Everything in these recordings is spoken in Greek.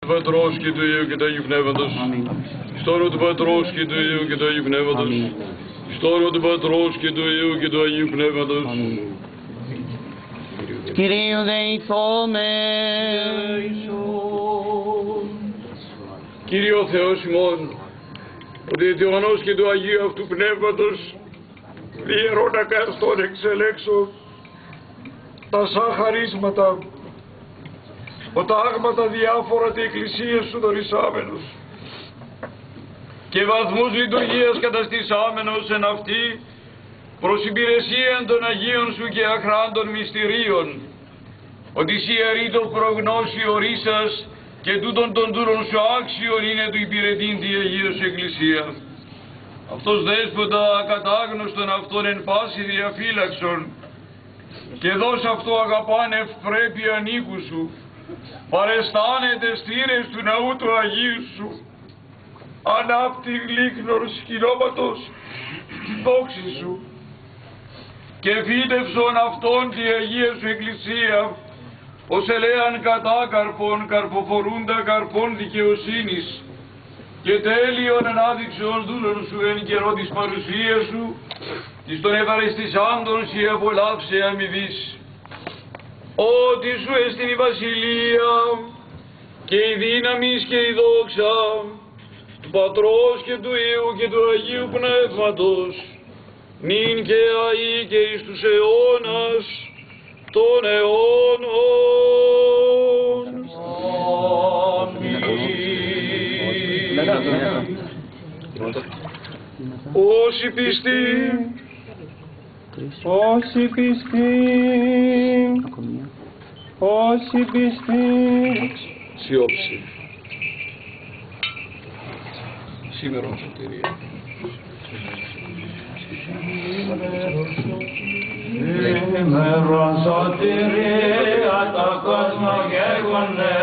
Του Πατρός και του Υιού και του Αγίου Πνεύματος. Στο όνομα του Πατρός και του Υιού και του Αγίου Πνεύματος. Στο όνομα του Πατρός και του Υιού και του Αγίου Πνεύματος. Κυρίου δεηθώμε. Κύριε ο Θεός ημών, ότι του Ιωαννός και του Αγίου αυτού Πνεύματος ιερών ακαστών εξελέξω τα σαν χαρίσματα, τα άγματα διάφορα τη Εκκλησία σου δωρησάμενος και βαθμούς λειτουργίας καταστησάμενος εν αυτή προς υπηρεσίαν των Αγίων σου και αχράντων μυστηρίων, ότι σοι ιερήτων προγνώση ορίσας και τούτων των δούρων σου άξιον είναι του υπηρετήν τη Αγίος Εκκλησία. Αυτός δέσποτα ακατάγνωστον αυτόν εν πάση διαφύλαξον και δώσ' αυτό αγαπάν ευπρέπεια νίκου σου, παρεστάνετε στήρες του ναού του Αγίου σου, ανάπτυν λίχνορ σκηνώματος δόξη σου και φύτευσον αυτόν τη Αγία σου Εκκλησία, ως ελέαν κατάκαρπον καρποφορούντα καρπών δικαιοσύνης και τέλειον ανάδειξον δούλων σου εν καιρό της παρουσίας σου, της των ευαριστησάντων σοι απολαύσε αμοιβής. Ότι σου εστιν η βασιλεία και η δύναμις και η δόξα του Πατρός και του Υιού και του Αγίου Πνεύματος, νυν και αεί και εις τους αιώνας των αιώνων. Όσοι πιστοί, όσοι πιστοί, όσοι πιστοί, σιώψη. Σήμερα σωτηρία. Σήμερον σωτηρία το κόσμο γέγονε,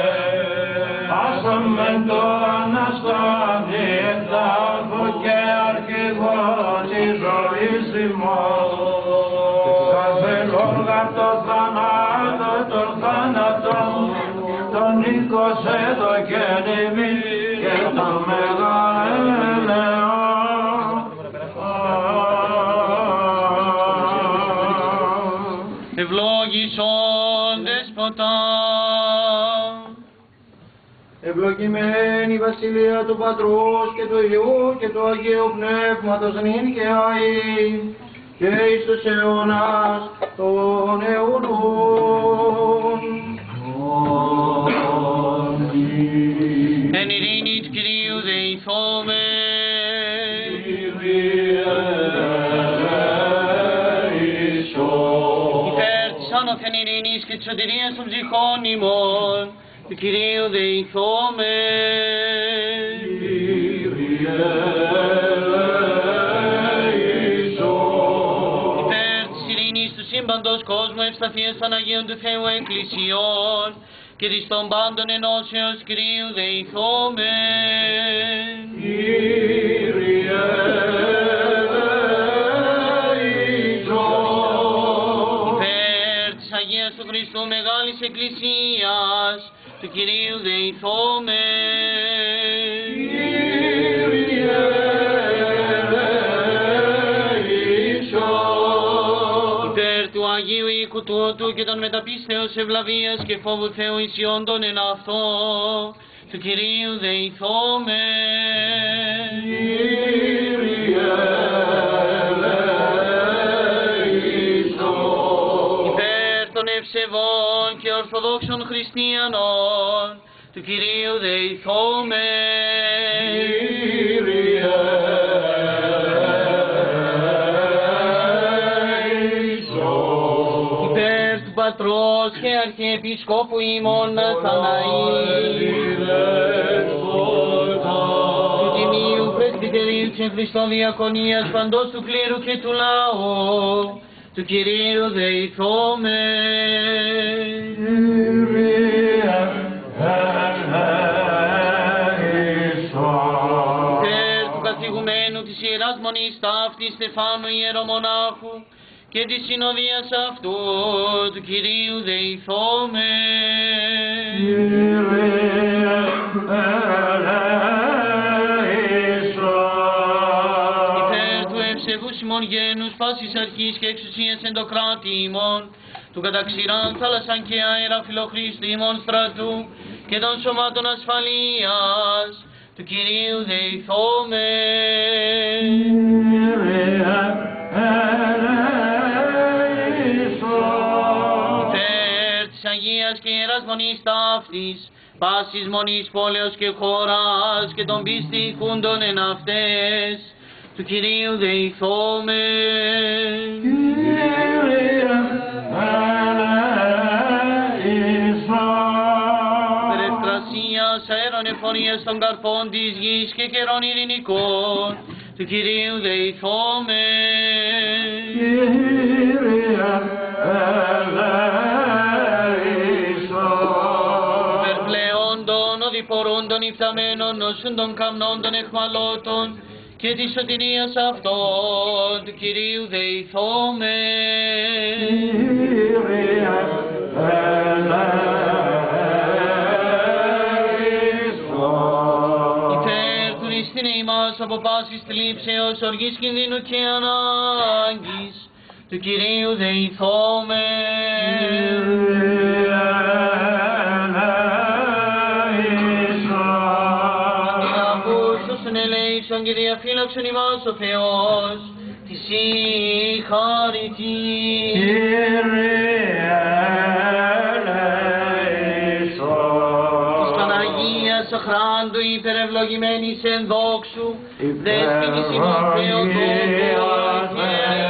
άσαμεν το Αναστάδι εδάφο και αρχηγό της ζωής ημών. Καθελών γαρ το θανάτο, τον θάνατον, τον οίκος έδωκεν ημίν και το μεγαλέον. Ευλόγησον δέσποτα. Ευλογημένη η βασιλεία του Πατρός και του Υιού και του Αγίου Πνεύματος νυν και αεί και εις τους αιώνας των αιώνων. Εν ειρήνη του Κυρίου δεηθώμε. Υπέρ της άνωθεν ειρήνης και της σωτηρίας των ψυχών ημών, του Κυρίου δεηθώμε. Υπέρ της ειρήνης του σύμπαντος κόσμου, ευσταθίας των Αγίων του Θεού Εκκλησιών και της των πάντων ενώσεως Κυρίου δεηθώμε. Υπέρ της Αγίας του Χριστού Μεγάλης Εκκλησίας του Κυρίου δεηθώμε. Υπέρ του Αγίου οίκου τούτου και των μεταπίστεως ευλαβίας και φόβου Θεού ισιόντων εν αυτό του Κυρίου δεηθώμε. Υπέρ των ευσεβών και ορθοδόξων χριστιανών του Κυρίου δεηθώμε. Υπέρ του Πατρός και Αρχιεπισκόπου ημών Ναθαναήλ, του Τιμίου Πρεσβυτερίου και Χριστών Διακονίας παντός του κλήρου και του λαού του Κυρίου δεηθώμε. Υπέρ του καθηγουμένου της Ιεράς Μονής Ταύτης Στεφάνου Ιερομονάχου και της συνοδείας αυτού του Κυρίου δεηθώμε. ημών γένους πάσης αρχής και εξουσίας εν το κράτη ημών, του καταξηράν θάλασσαν και αέρα φιλοχρήστου ημών στρατού και των σωμάτων ασφαλείας, του Κυρίου δεηθώμε. Υπέρ της Αγίας και Ιεράς Μονής ταύτης, πάσης μονής πόλεως και χώρας και των πιστικούντων εν αυτές, του Κυρίου δεηθώμε. Περευκρασίας αέρων εφορίας των καρπών της γης και καιρών ειρηνικών, του Κυρίου δεηθώμε. Υπερπλεόντων, οδηπορούντων, υφταμένων, νοσούντων, καμνόντων, εχμαλώτων και της σωτηρίας αυτών, του Κυρίου δεηθώμε. Υπέρ του ληστήνε ημάς από πάσης θλίψεως, οργής, κινδύνου και ανάγκης, του Κυρίου δεηθώμε. Ελέησον και διαφύλαξον ημάς ο Θεός, της συγχαρητή. Της Παναγίας αχράντου υπερευλογημένης εν δόξου, δέσποινης ημών Θεοτόκου, και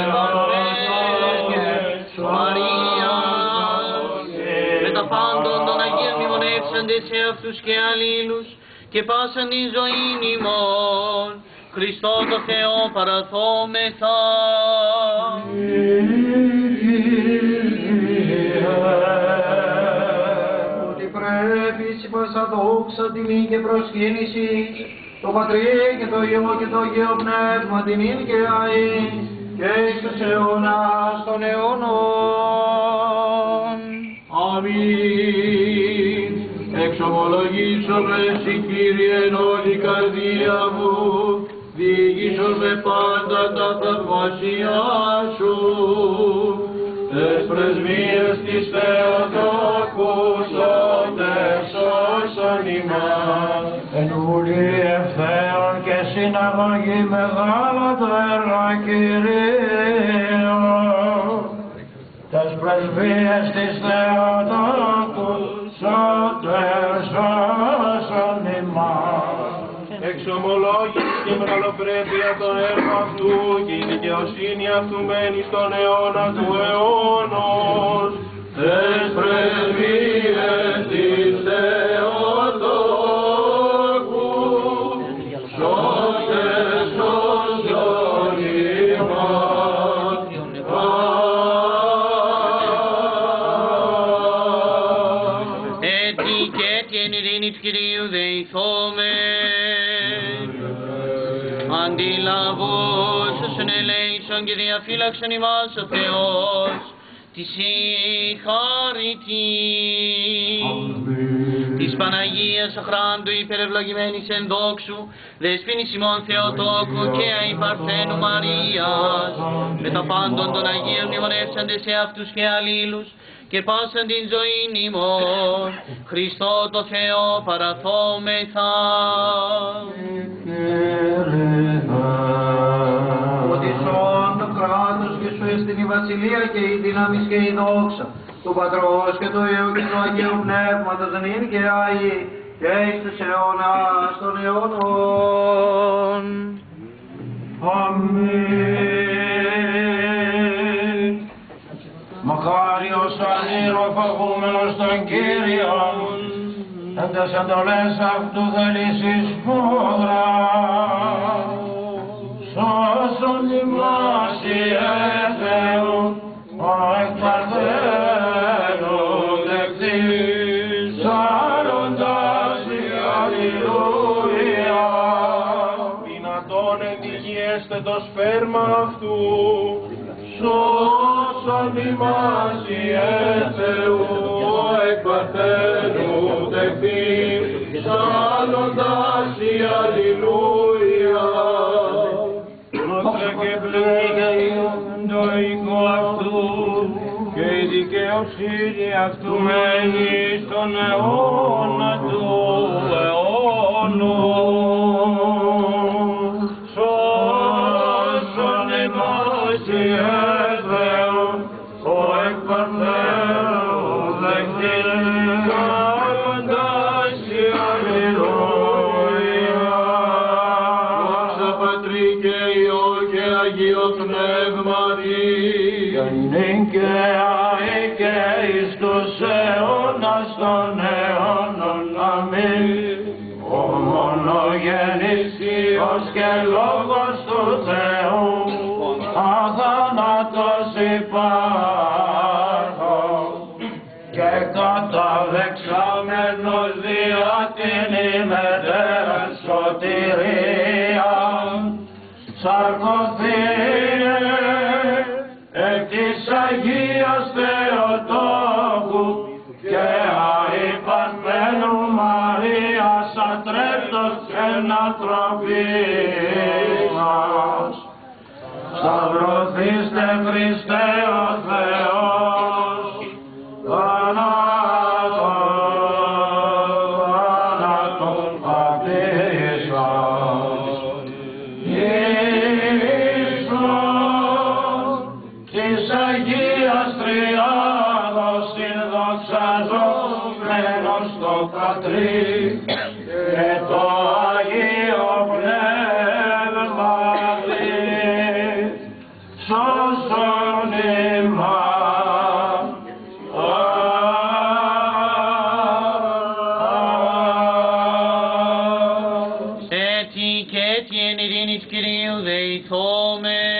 Μαρίας, με τα πάντων των Αγίων μνημονεύσαντες σε αυτούς και αλλήλους, και πάσαν τη ζωήν ημών, Χριστό το Θεό παραθόμεθα. Ότι πρέπει εις πάσα δόξα, τιμή και προσκύνηση, το Πατρί και το Υιό και το Αγίο Πνεύμα, την ίν και αή, και εις τους αιώνας των αιώνων. Αμήν. Εξομολογήσω με συ Κύριε εν όλη καρδία μου, διηγήσω με πάντα τα θαυμάσια σου. Τες πρεσβείες της Θεοτόκου σώτες σώσον ημάς. Εν ουλή ευθέων και συναγωγή μεγάλα το έργα Κυρίου, τες πρεσβείες της Θεοτόκου σώτες σώσον ημάς. Εξομολόγηση και μεγαλοπρέπεια το έργο αυτού και η δικαιοσύνη αυτού μένει στον αιώνα του αιώνος. Τες πρεσβείες της Θεοτόκου σώτες σώσον ημάς. Έτσι και έτσι εν ειρήνη του Κυρίου δεηθώμε. Αντιλαβούς όσων ελέησον και διαφύλαξον ημάς ο Θεός, της συγχαρητή. Της Παναγίας αχράντου υπερευλογημένης εν δόξου, δεσποίνης ημών Θεοτόκου και αϊπαρθένου Μαρίας, με τα πάντων των Αγίων μνημονεύσαντες σε αυτούς και αλλήλους, και πάσαν την ζωήν ημών, Χριστό το Θεό παραθόμεθα. Ότι σών το κράτος και σου έστειν η βασιλεία και η δύναμη και η δόξα του Πατρός και του Υιού και του Αγίου Πνεύματος νυν και αεί και εις τους αιώνας των αιώνων. Αμήν. Μακάριος ανήροφαγούμενος των Κύριων, εν τες εντολές αυτού θελήσεις σπούδρα, σώσον ημάς Ιε Θεού, ο εκ παρθένου δεκτής, σάροντας η αλληλούια. Δυνατόν ενδυγιέστε το σπέρμα αυτού, σώσον ημάς Ιε Θεού, εκ παρθένου δεκτής, σάροντας η αλληλούια. Δόξα και πλήγε δικαιοσύνη αυτού μένει στον αιώνα του αιώνου. Σώσον ημάς Ιε Θεό, ο εκ Παρθένου δεκτυλιάζοντας η αλληλούια. Δόξα Πατρί και Υιό και Αγίο Πνεύματι, νυν και αεί και εις τους αιώνας των αιώνων. Αμήν. Ο μονογενής Υιός και Λόγος του Θεού, αθάνατος υπάρχων και καταδεξάμενος δια την ημετέραν σωτηρίαν, σαρκωθήνε εκ της Αγίας Θεοτόκου και αϊπαρμένου Μαρίας ατρέπτος και ανθρωπής μας. Σταυρωθήστε Χριστέ ο Θεός, θάνατον πατήσας. Ιησούς της Αγίας Τριάδος συνδοξαζόμενος το Πατρί και το Αγίο Πνεύματι, σώσον ημάς. Έτσι και έτσι εν ειρήνης Κυρίου δεηθόμεν.